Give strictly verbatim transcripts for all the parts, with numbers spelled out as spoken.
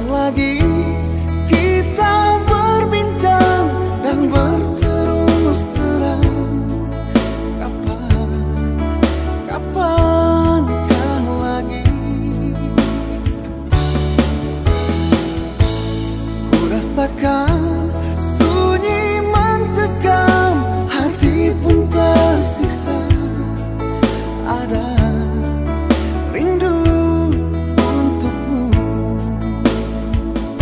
lagi kita berbincang dan berterus terang. Kapan, kapankah lagi ku rasakan sunyi mencekam, hati pun tersiksa. Ada rindu untukmu.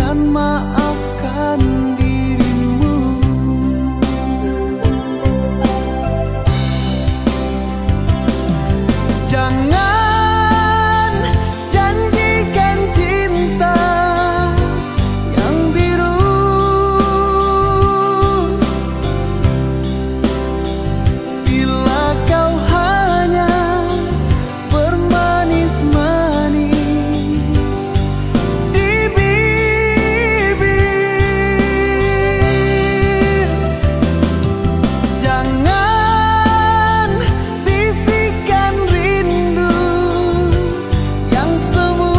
maafkan dirimu. Jangan janjikan cinta yang biru, bila kau hanya bermanis-manis di bibir. Jangan bisikan rindu yang semu,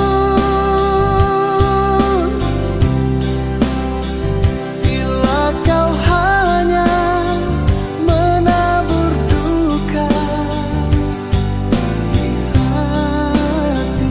bila kau hanya menabur duka di hati.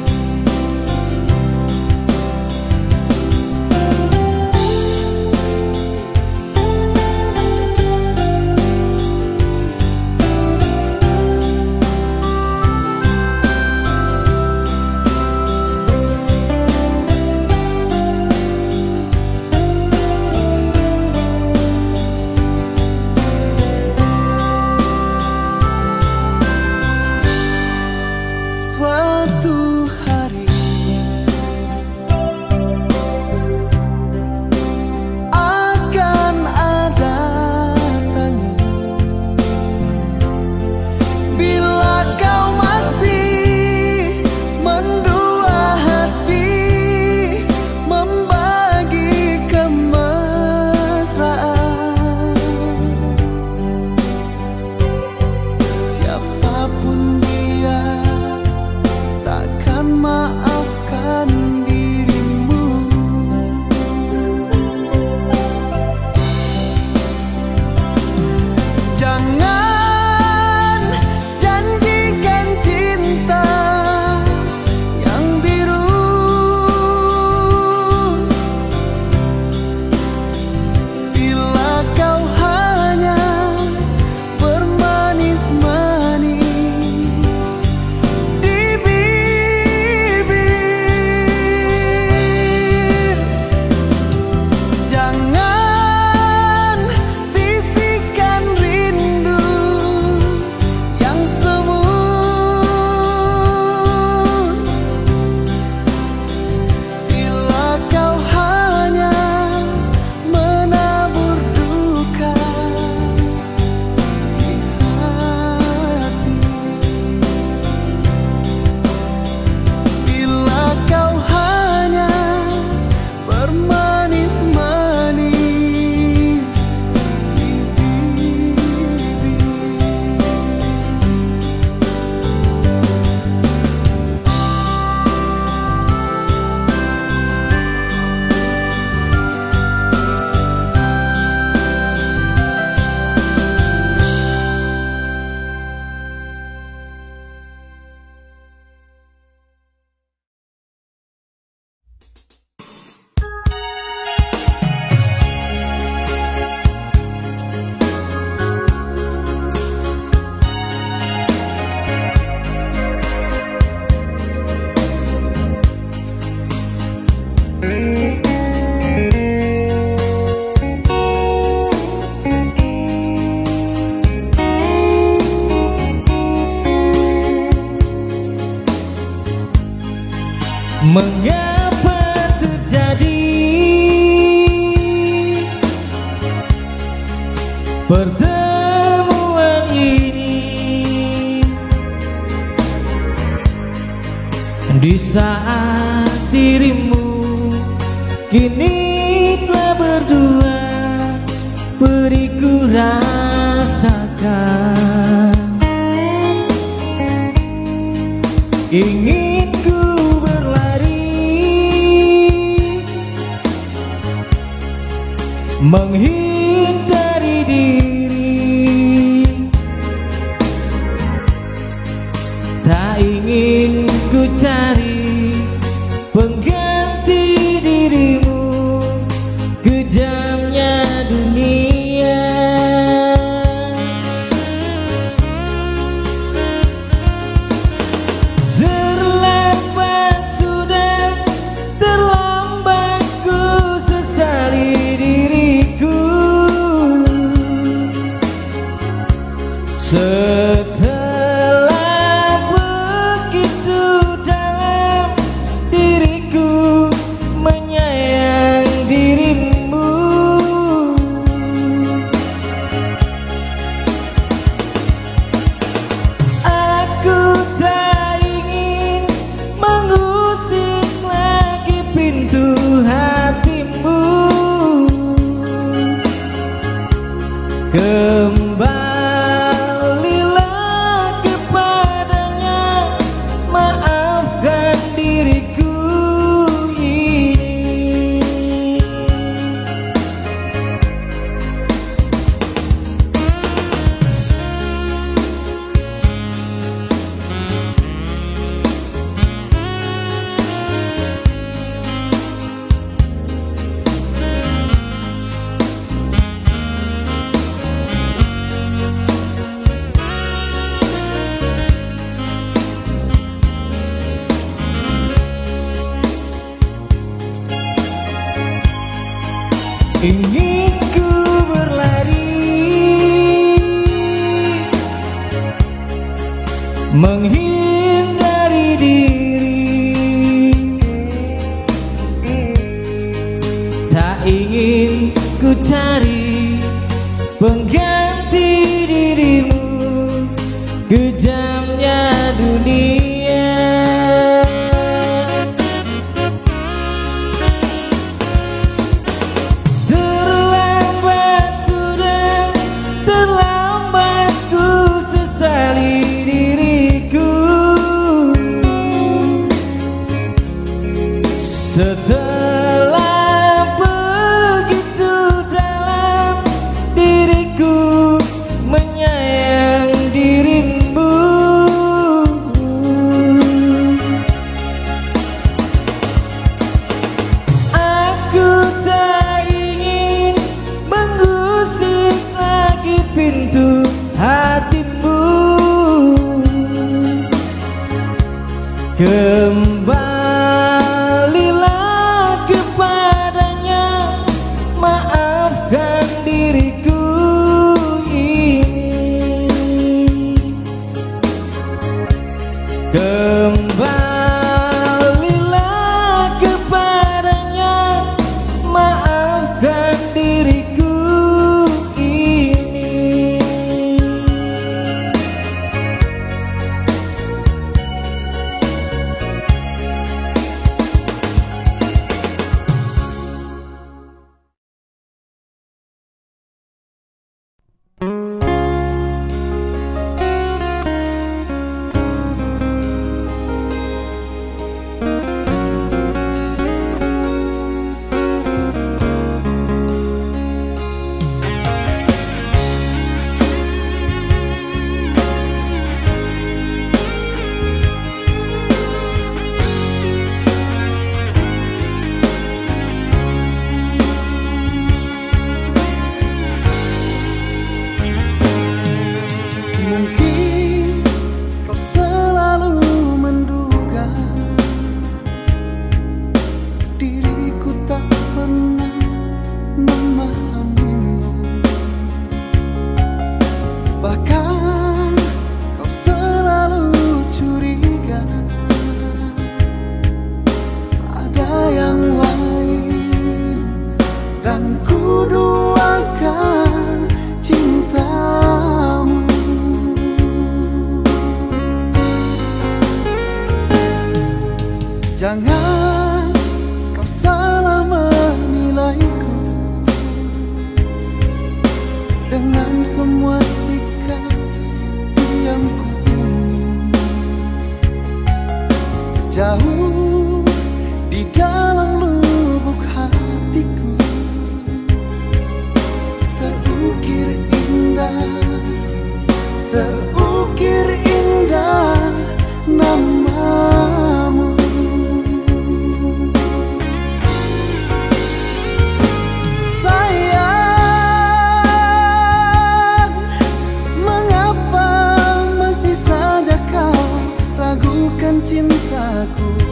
Suatu hari akan ada tangis, bila kau masih mendua hati membagi kemesraan. Siapapun dia takkan maafkan dirimu. Jangan janjikan cinta yang biru, bila kau hanya bermanis-manis di bibir. Jangan bisikan rindu yang semu, bila kau hanya menabur duka di hati. Bila kau hanya bermanis-manis di bibir. Mengapa terjadi pertemuan ini di saat dirimu kini telah berdua beriku rasakan. Ingin ku menghindari diri, tak ingin ku cari pengganti dirimu. Kejamnya dunia, terlambat sudah terlambat pintu hatimu. Kembalilah kepadanya, maafkan diriku ini. Ingin ku berlari, menghindari diri, tak ingin ku cari pengganti dirimu. Kejamnya dunia, setelah begitu dalam diriku menyayang dirimu. Aku tak ingin mengusik lagi pintu hatimu. Kembali Kembalilah kepadanya, maafkan diriku ini. Mungkin kau selalu menduga diriku tak pernah memahamimu. Bahkan kau selalu curiga ada yang lain, dan ku duakan cintamu. Jangan kau salah menilaiku dengan semua sikap yang ku ingin. Jauh di dalam lubuk hatiku terukir indah, terukir indah namamu. Cintaku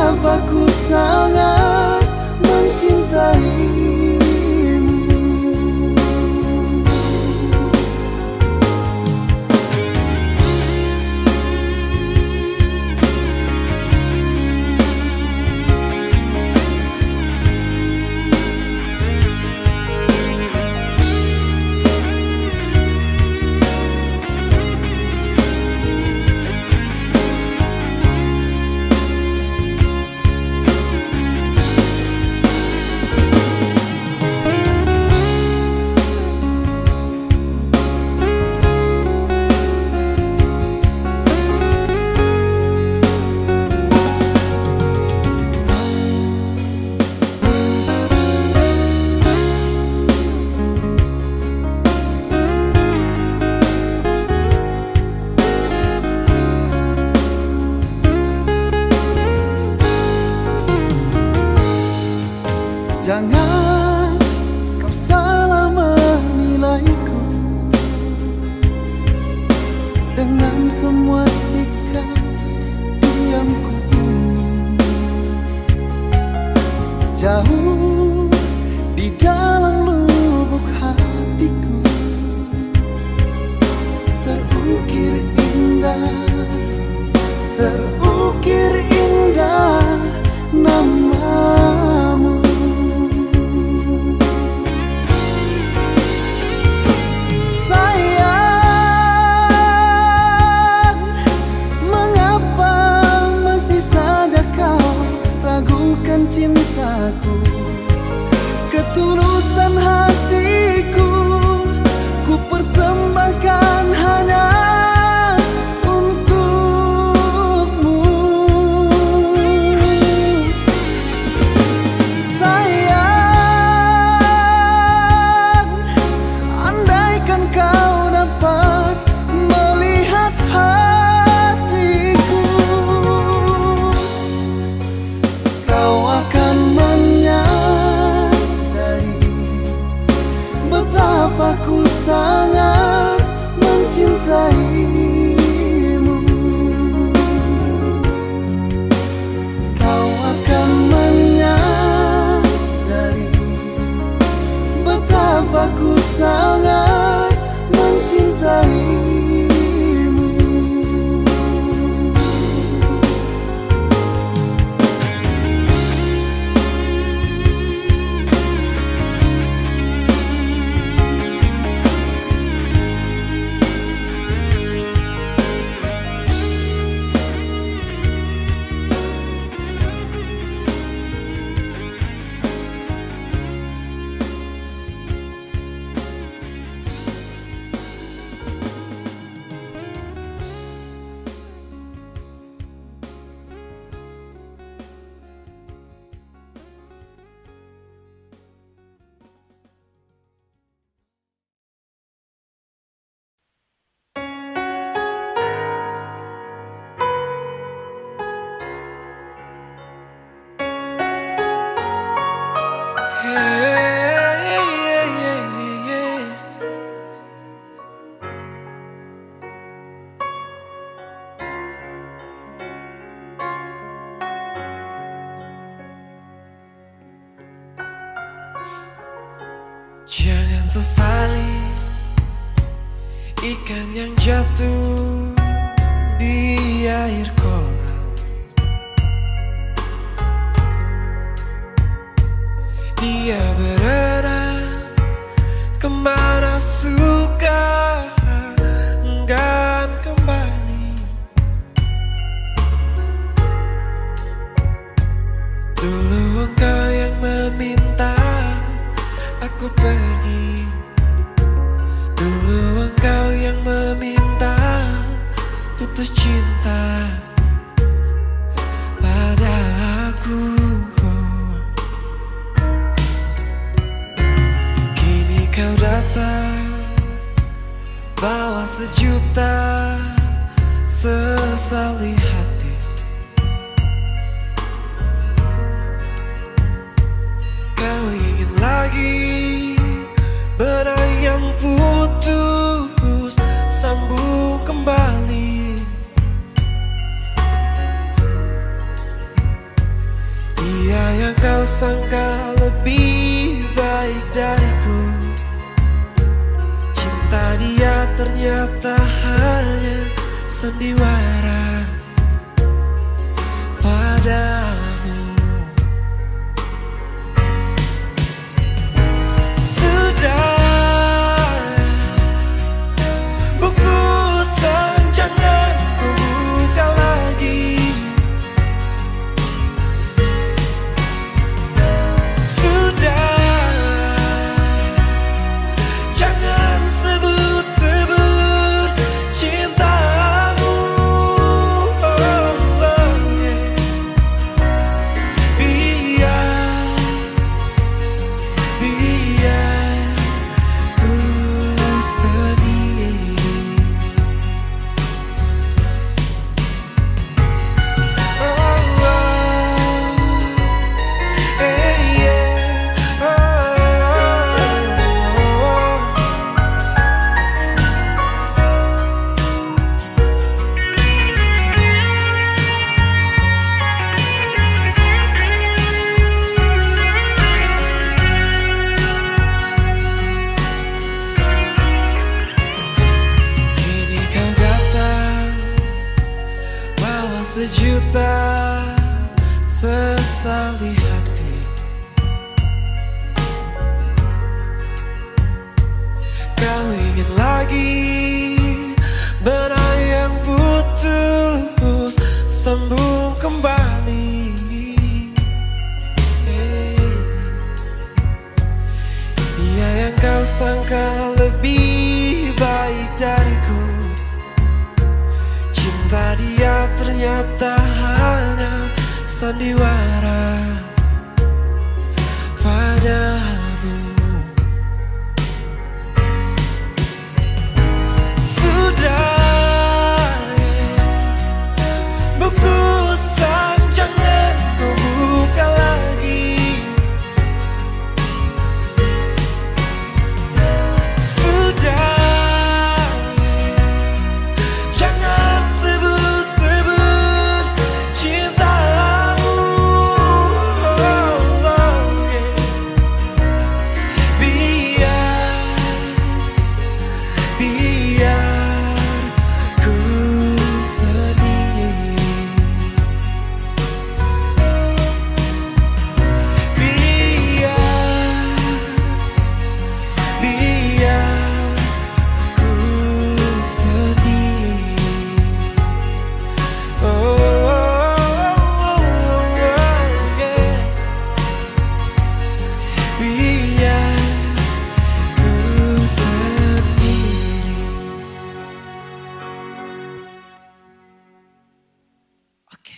betapa ku sangat mencintaimu. Jangan kau salah menilaiku dengan semua sikap diamku ini. Jauh di dalam lubuk hatiku terukir indah, terukir indah namamu. Cintaku, ketulusan hatiku, ku persembahkan hanya untukmu. Sayang, andaikan kau dapat melihat hatiku, kau akan menyadari betapa ku sangat mencintaimu. Kau akan menyadari betapa ku sangat mencintaimu. Jangan sesali ikan yang jatuh di air kolam. Dia berada kemana suka enggan kembali. Dulu engkau yang meminta aku pergi, dulu engkau yang meminta putus cinta pada aku. Kini kau datang bawa sejuta sesali hati. Kau ingin lagi benang yang putus sambung kembali. yang kau sangka lebih baik dariku. Cinta dia ternyata hanya sandiwara padamu. Sudah bungkusan jangan kau buka lagi. Sudah jangan sebut-sebut cintamu. Oh, oh, yeah. Biar, biar ku sedih. Oh, oh, eh, yeah. Oh, oh, oh. Kini kau datang bawa sejuta sesali hati. Kau ingin lagi benang yang putus sambung kembali. Hey. Dia yang kau sangka lebih baik dariku. Cinta dia ternyata hanya sandiwara padamu. Sudah bungkusan jangan kau buka lagi. Sudah jangan sebut-sebut cintamu. Oh, oh, yeah. Biar, biar ku sedih. Biar, biar ku sedih. Oh, oh, oh, yeah. Biar ku sedih. Oke.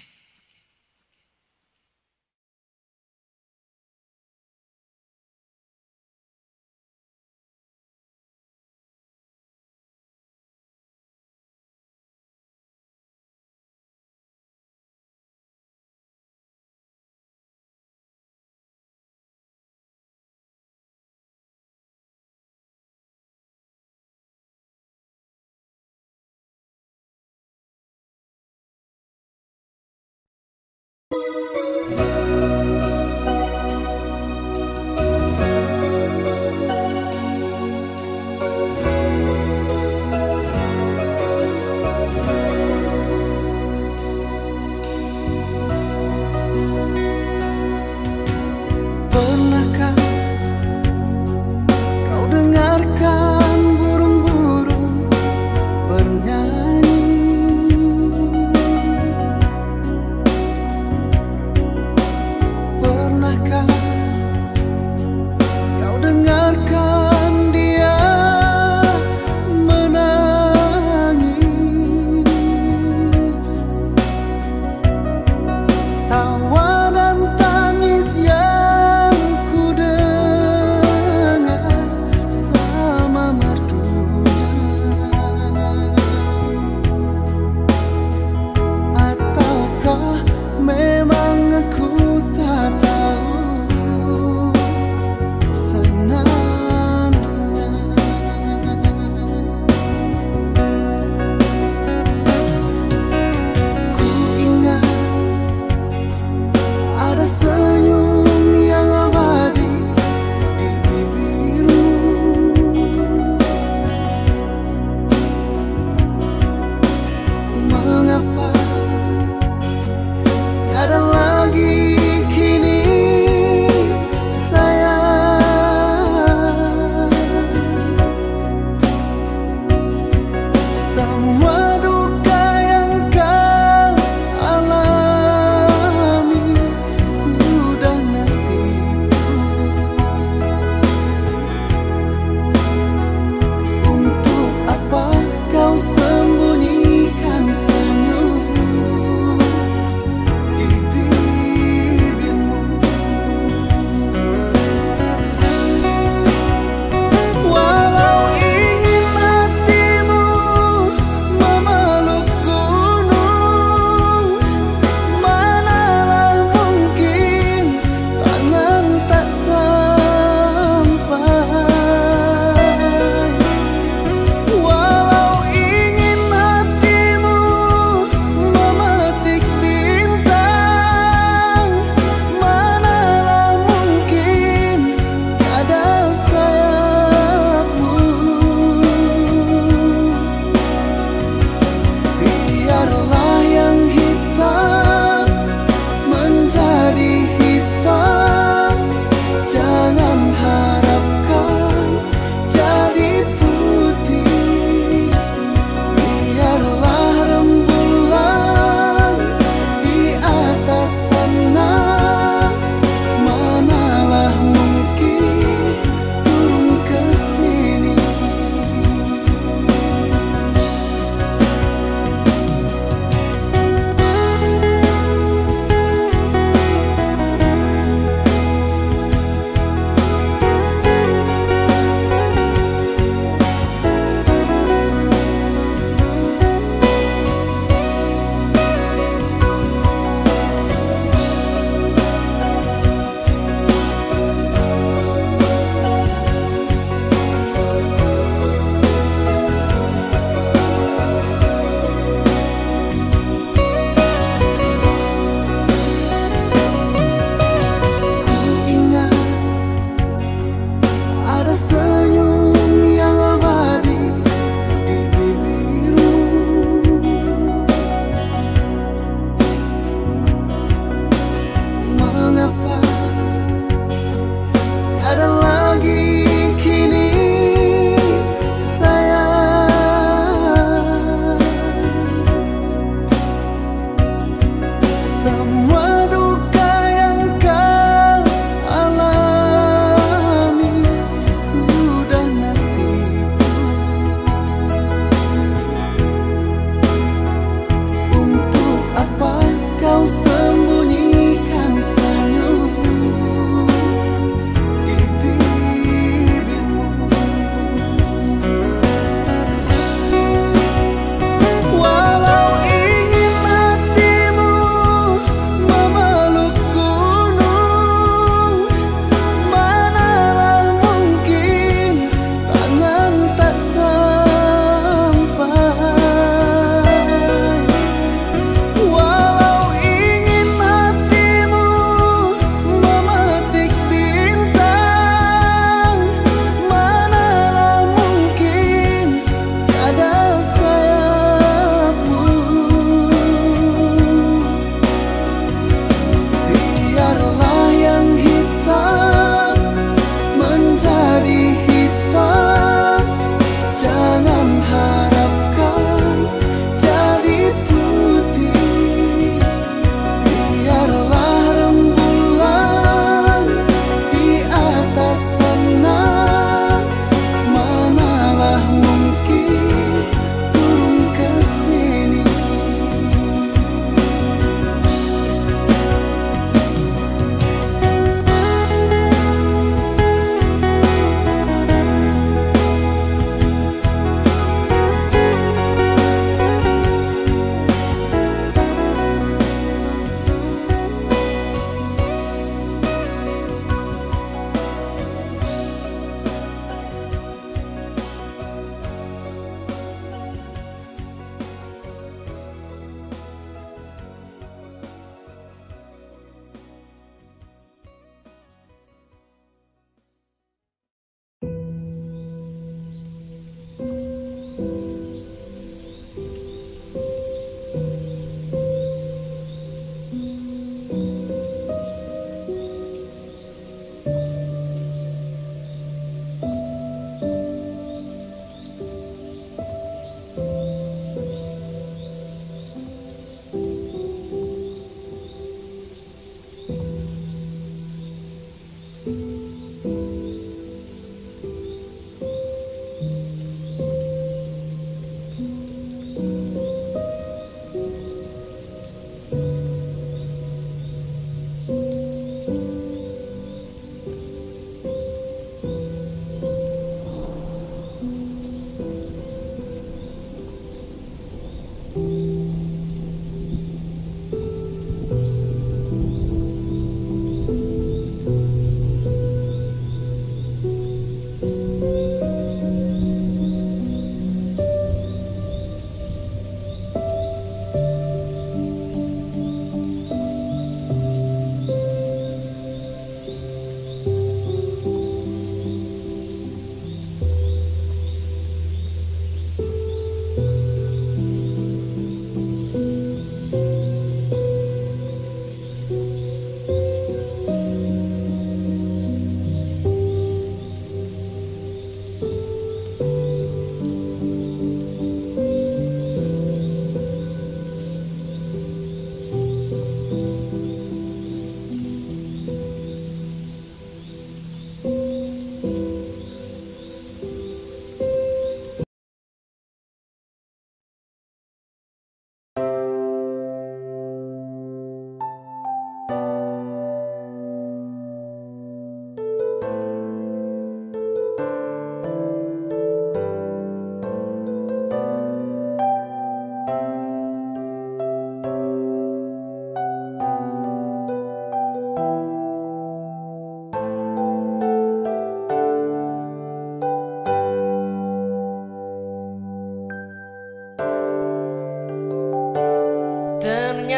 Pernahkah kau dengarkan burung-burung bernyanyi?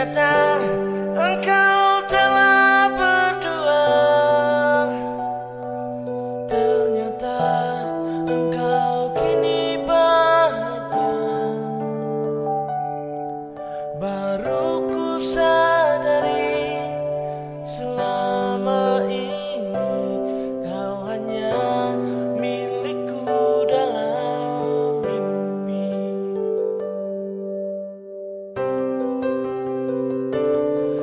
Ternyata engkau telah berdua. Ternyata engkau kini bahagia. Baru ku sadari selama ini kau hanya milikku dalam mimpi.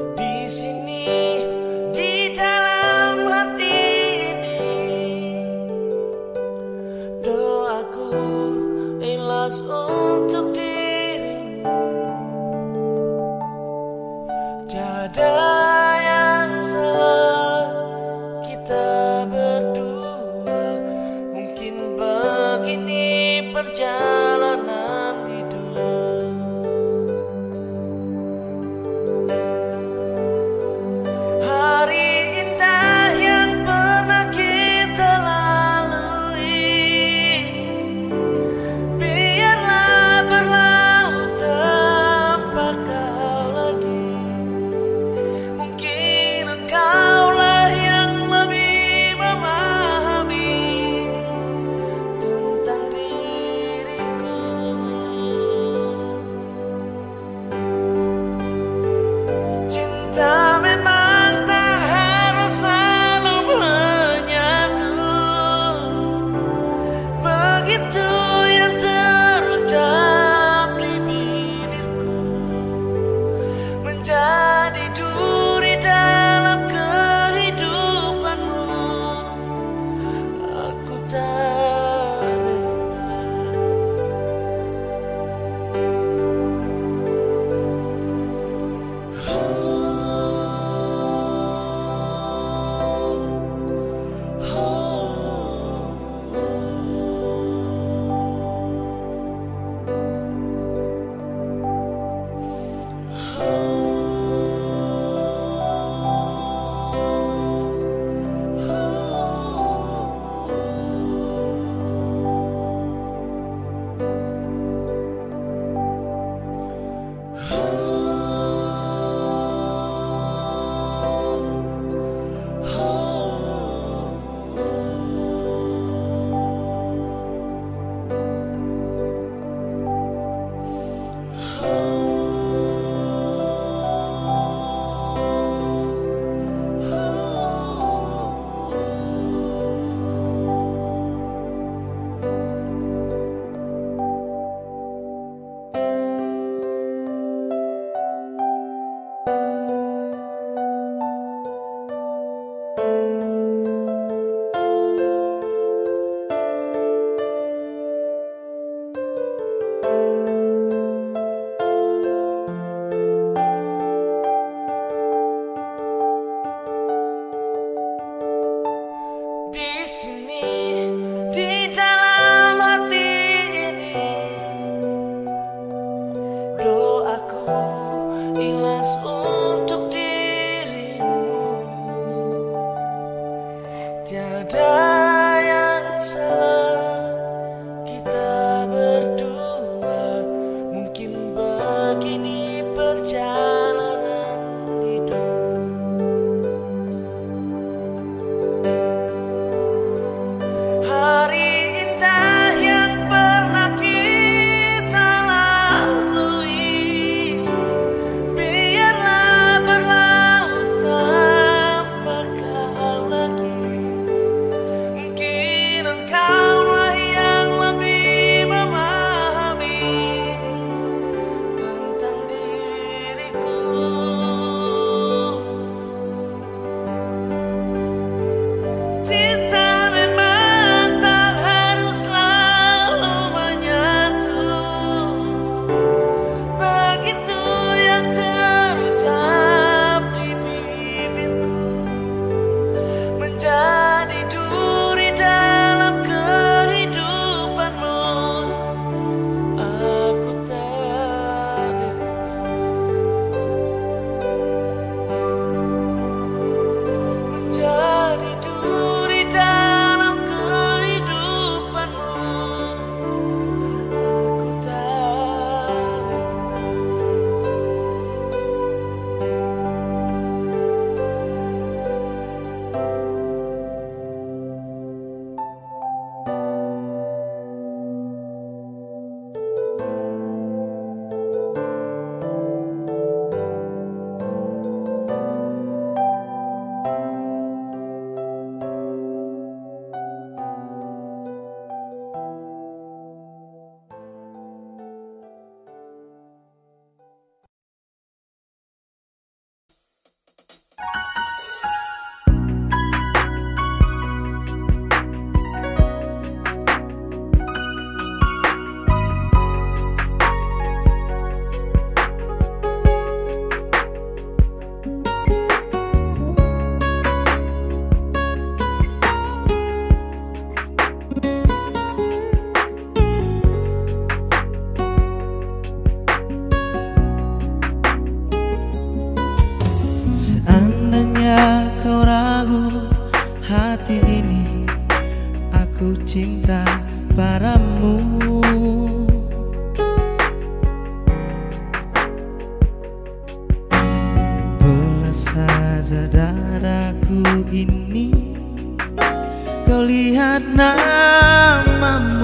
duniaku ini, kau lihat namamu.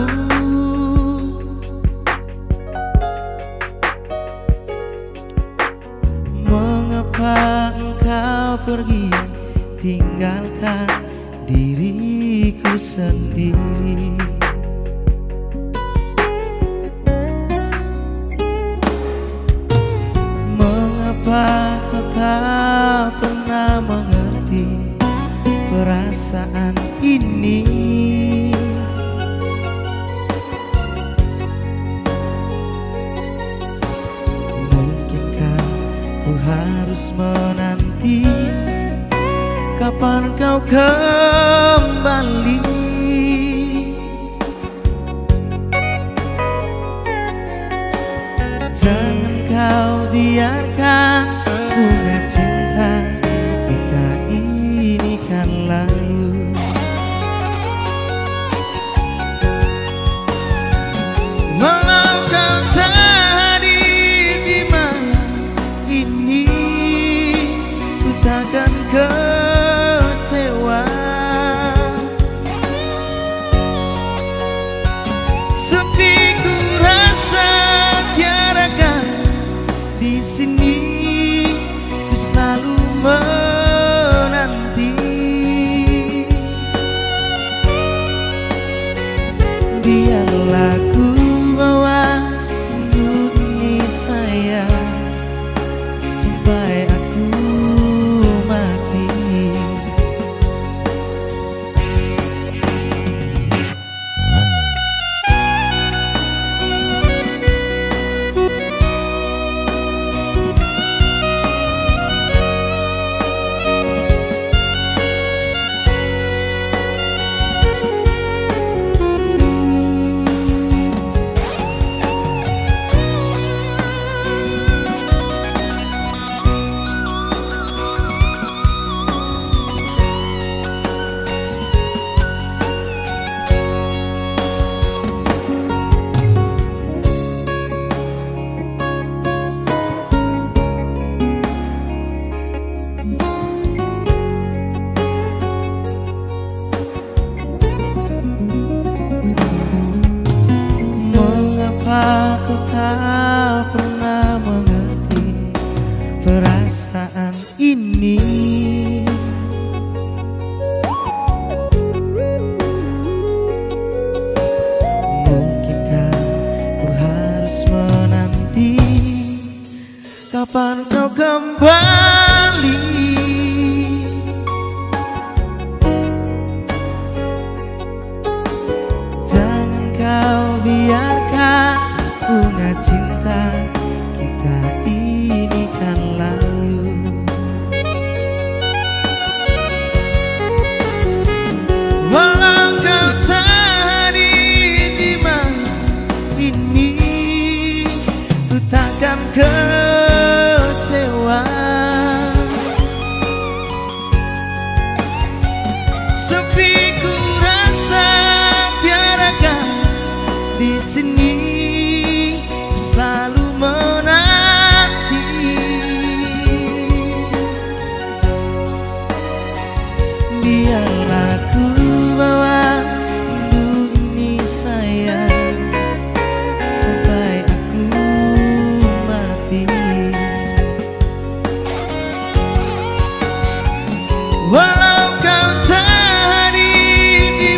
Mengapa engkau pergi tinggalkan diriku sendiri? Mengapa kau tak pernah mengerti perasaan ini? Mungkinkah ku harus menanti kapan kau kembali? Jangan kau biarkan bunga cinta kita ini kan layu. Walau kau tak hadir di malam ini, ku takkan kecewa. Sepi ku rasa tiada kau di sini, ku selalu menanti. Biarlah ku bawa hidup ini sayang sampai aku mati. Mengapa kau tak pernah mengerti perasaan ini? Mungkinkah ku harus menanti kapan kau kembali? Jangan kau biarkan bunga cinta kita ini kan layu. Walau kau tak hadir di malam ini, ku takkan kecewa. Sepi ku rasa tiada kau di sini, ku selalu menanti. Biarlah ku bawa hidup ini sayang sampai aku mati. Walau kau tak hadir di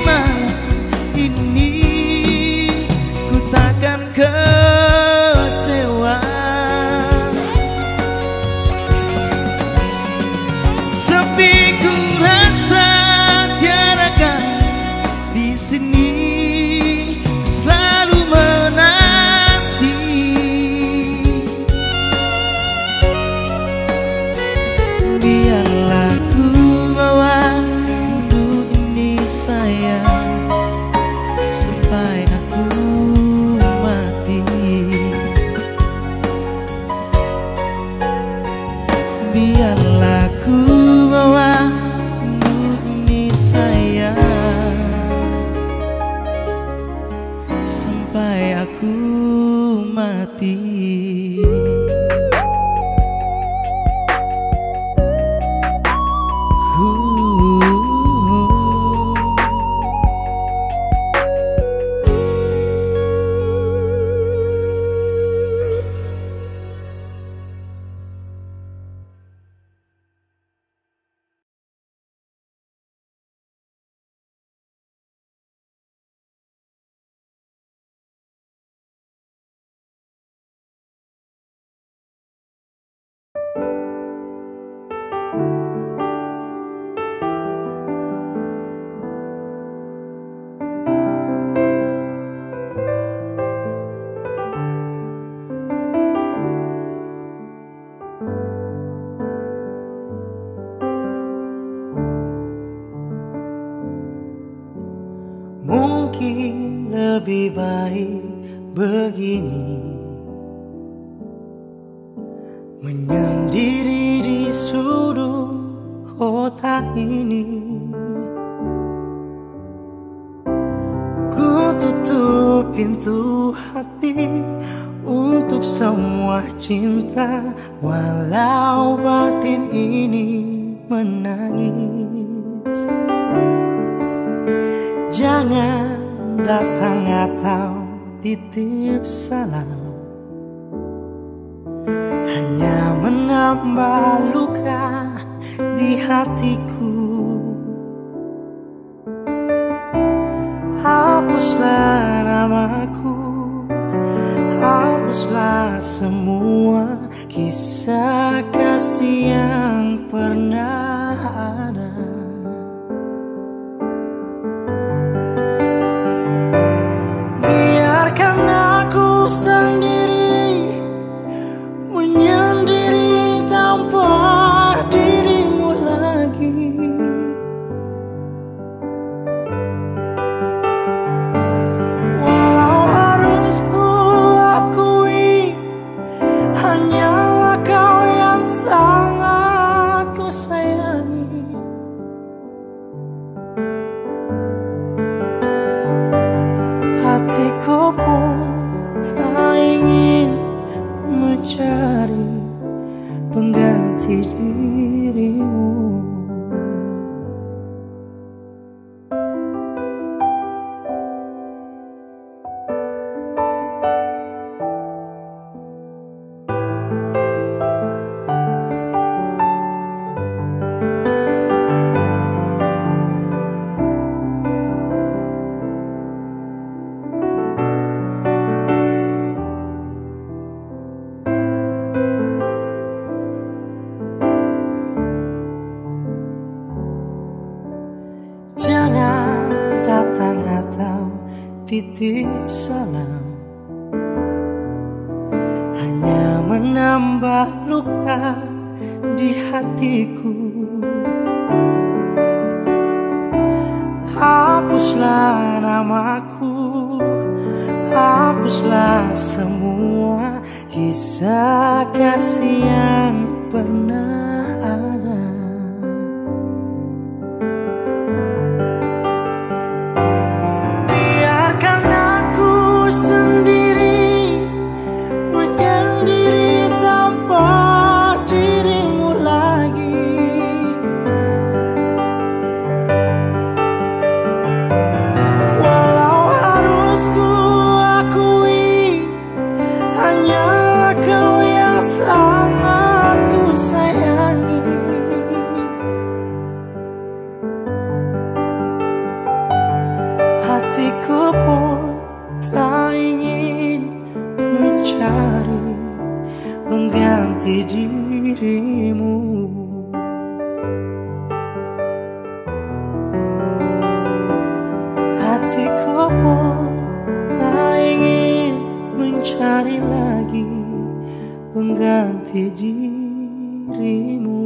Mungkin lebih baik begini, menyendiri di sudut kota ini. Ku tutup pintu hati untuk semua cinta, walau batin ini menangis. Jangan datang atau titip salam, hanya menambah luka di hatiku. Hapuslah namaku, hapuslah semua kisah kasih yang pernah ada. Biarkan aku sendiri menyendiri tanpa dirimu lagi. Walau harus ku akui, hanyalah kau yang sangat ku sayangi. Hatiku pun tak ingin mencari pengganti dirimu. Jangan datang atau titip salam, hanya menambah luka di hatiku. Hapuslah namaku, hapuslah semua kisah kasih yang pernah ada. Biarkan aku sendiri menyendiri tanpa dirimu lagi. Walau harus ku akui, hanyalah kau yang sangat ku sayangi. Hatiku pun tak ingin mencari pengganti dirimu. Hatiku pun tak ingin mencari lagi pengganti dirimu.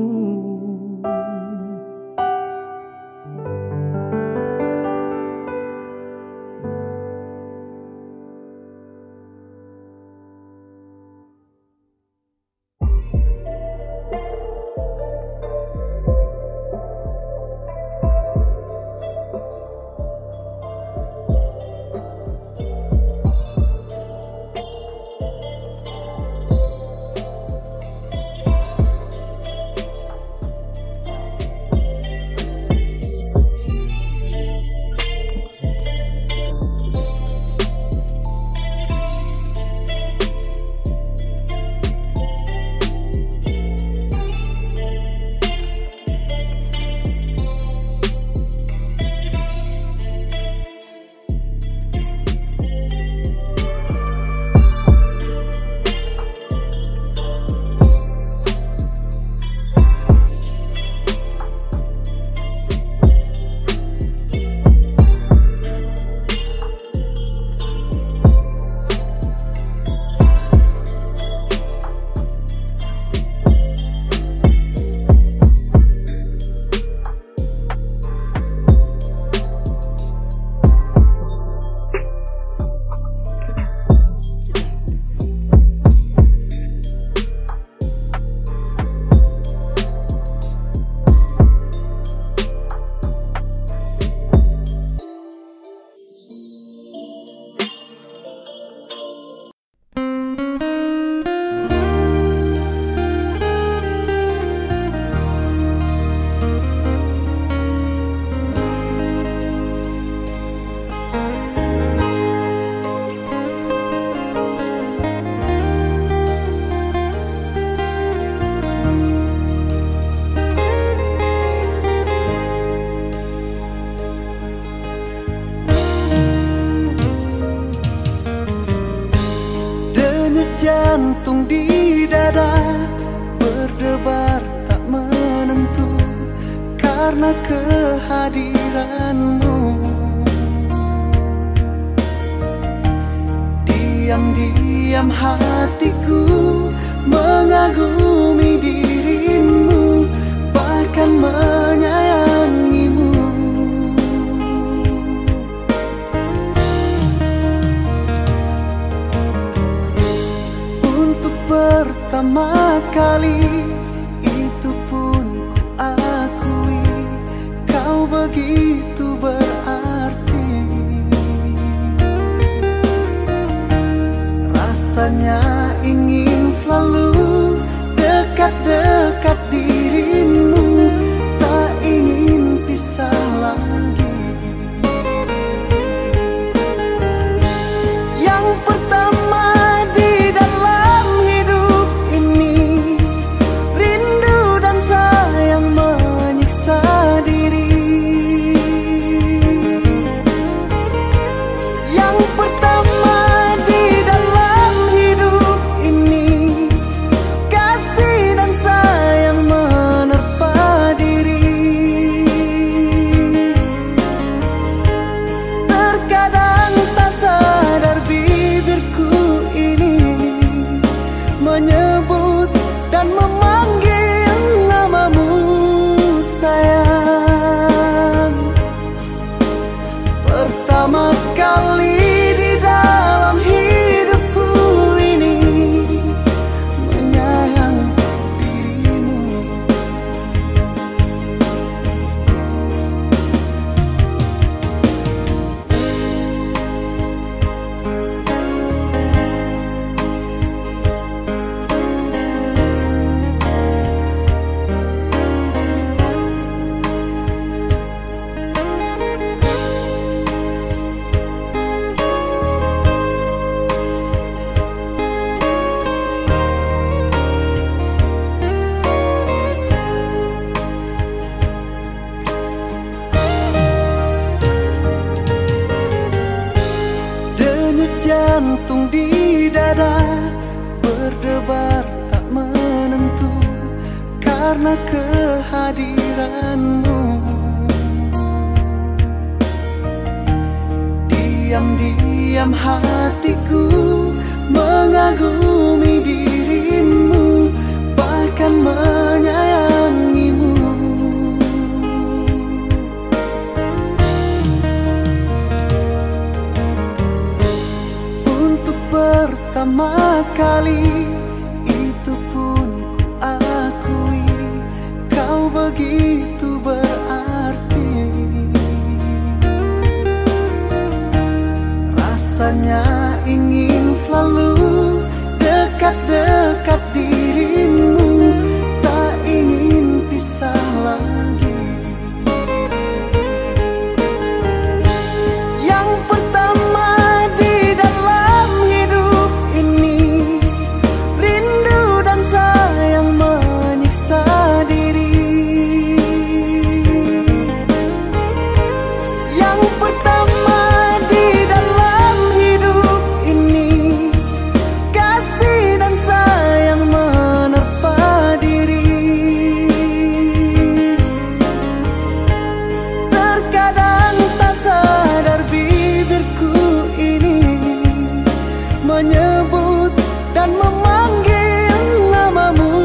karena kehadiranmu. Diam-diam hatiku mengagumi dirimu, bahkan menyayangimu. Untuk pertama kali itu pun ku akui, kau begitu berarti. Rasanya ingin selalu dekat-dekat dirimu, tak ingin pisah lagi. Yang pertama di dalam hidup ini, rindu dan sayang menyiksa diri. Yang pertama di dalam hidup ini, kasih dan sayang menerpa diri. Terkadang tak sadar bibirku ini menyebut dan memanggil namamu sayang. Pertama kali di dalam hidupku ini menyayang dirimu. Denyut jantung di dada berdebar tak menentu karena kehadiranmu. Diam-diam hatiku mengagumi dirimu, bahkan menyayangimu. Untuk pertama kali itu pun ku akui, kau begitu berarti. Rasanya ingin selalu dekat-dekat dirimu, tak ingin pisah lagi. Yang pertama di dalam hidup ini, rindu dan sayang menyiksa diri. Yang pertama di dalam hidup ini, kasih dan sayang menerpa diri. Terkadang tak sadar bibirku ini menyebut dan memanggil namamu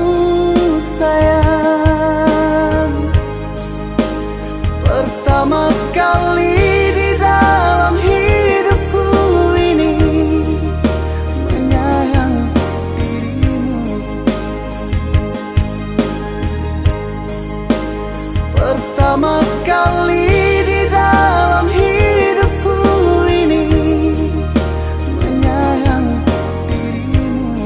sayang. Pertama kali di dalam hidupku ini menyayang dirimu. Pertama kali di dalam hidupku ini menyayang dirimu.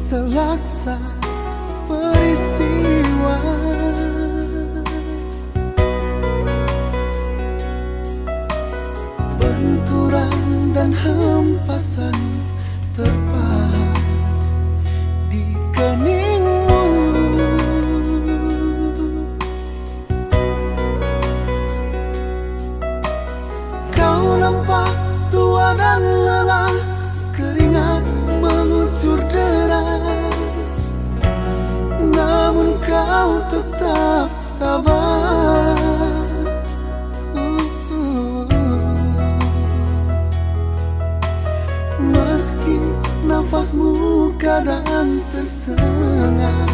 selaksa peristiwa. Benturan dan hempasan terpahat di keningmu. Kau nampak tua dan lelah, keringat mengucur deras, namun kau tetap tabah. Meski nafasmu kadang tersengat,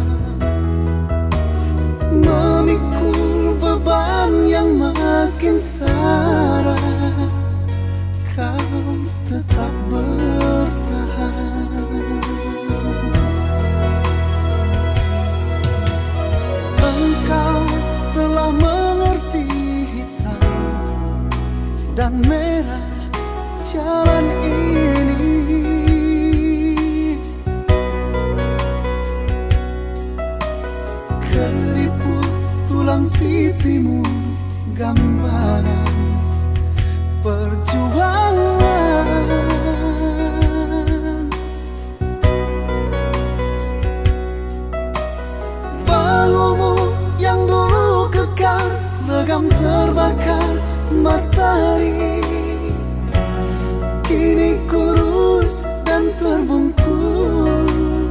memikul beban yang makin syarat, kau tetap bertahan. Engkau telah mengerti hitam dan merah jalan ini. Keriput tulang pipimu gambaran perjuangan. Bahumu yang dulu kekar, legam terbakar matahari, kini kurus dan terbungkuk.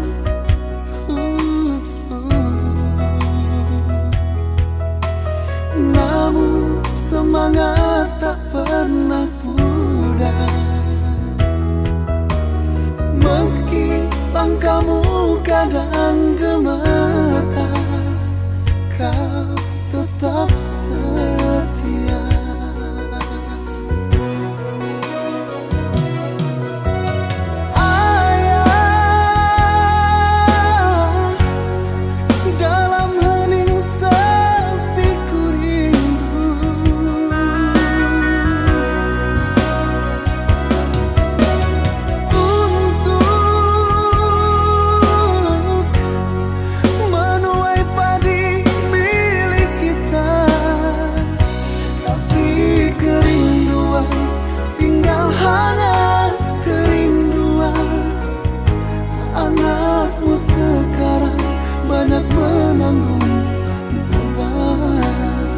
Namun semangat tak pernah pudar, meski langkahmu kadang gemetar, kau tetap setia. Anakmu sekarang banyak menanggung beban.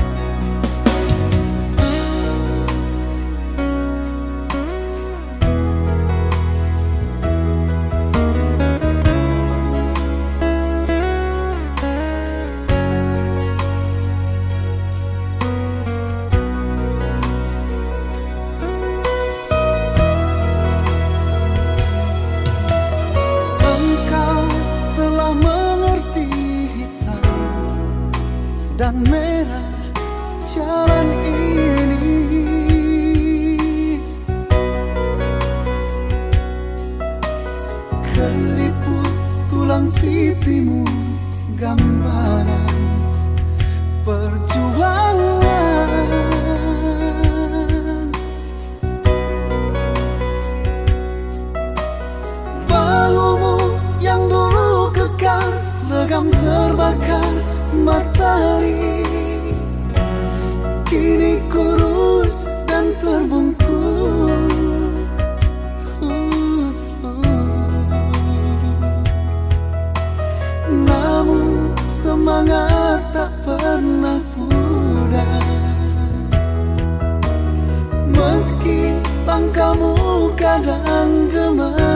Dan merah jalan ini. Keriput tulang pipimu gambaran perjuangan. Bahumu yang dulu kekar, legam terbakar matahari, kini kurus dan terbungkuk. Namun semangat tak pernah pudar, meski langkahmu kadang gemetar,